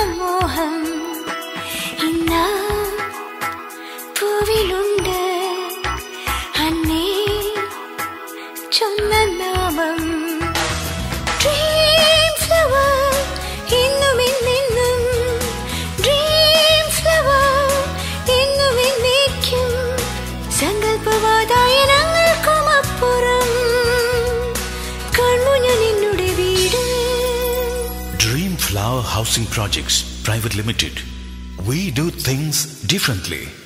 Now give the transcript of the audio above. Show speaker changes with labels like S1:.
S1: മോഹം ഇന്നാ പൂവിലുണ്ട് അന്നേ ചൊന്ന നാമം Dreamflower ഇന്നും ഇന്നെന്നും Dreamflower ഇന്നും എന്നേക്കും സങ്കൽപ്പവാതായനങ്ങൾക്കും അപ്പുറം കൺമുന്നിൽ നിന്നുടെ വീട്
S2: Dreamflower Housing Projects Private Limited. We do things differently.